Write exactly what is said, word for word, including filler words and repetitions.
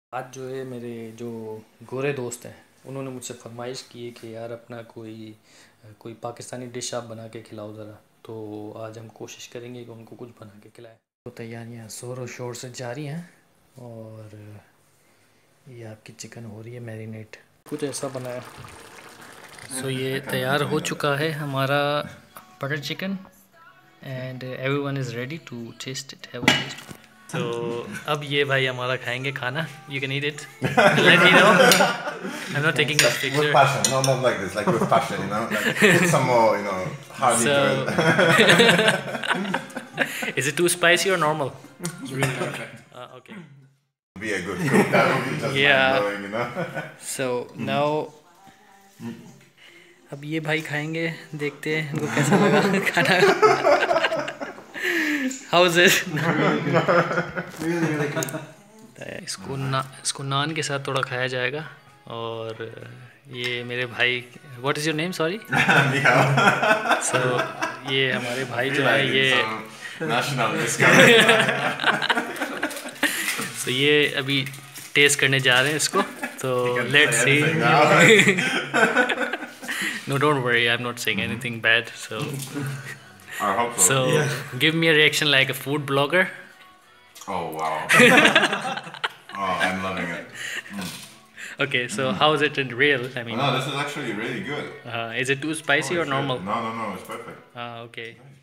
आज जो है मेरे जो गोरे दोस्त हैं उन्होंने मुझसे फरमाइश की है कि यार अपना कोई कोई पाकिस्तानी डिश आप बना के खिलाओ ज़रा। तो आज हम कोशिश करेंगे कि उनको कुछ बना के खिलाएं। तो तैयारियां ज़ोरों शोर से जारी हैं और ये आपकी चिकन हो रही है मैरिनेट, कुछ ऐसा बनाया। सो so, ये तैयार हो चुका है हमारा butter chicken and everyone is ready to taste it, have a taste. तो अब ये भाई हमारा खाएंगे खाना। You can eat it. Let me know. I'm not taking this picture. With passion, no, not like this, like with passion, you know. Like, put some more, you know, hardy So, to it. Is it too spicy or normal? It's really perfect. Uh, okay. Be a good cook. That would be just Yeah. mind-blowing, you know. So now, अब ये भाई खाएंगे, देखते हैं इनको कैसा लगा खाना। How is it? Really, really good. इसको ना इसको नान के साथ थोड़ा खाया जाएगा। और ये मेरे भाई, what is your name? Sorry. So ये हमारे भाई जो है ये national सो ये अभी टेस्ट करने जा रहे हैं इसको। तो let's see. No don't worry, I am not saying anything bad. So I hope so. So yeah. Give me a reaction like a food blogger. Oh wow. Oh, I'm loving it. Mm. Okay, so mm. how is it in real? I mean, Oh, no, this is actually really good. uh, is it too spicy Holy or normal? shit. No, no, no, it's perfect. Ah, okay.